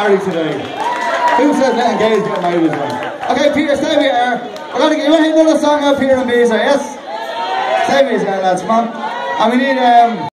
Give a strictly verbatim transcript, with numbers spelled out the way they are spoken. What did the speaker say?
party today. Who says letting gays get married as well? Okay, Peter, stay with here. We're going to get you want to hear another song up here on Beezer, yes? Stay with us, lads, come on. And we need um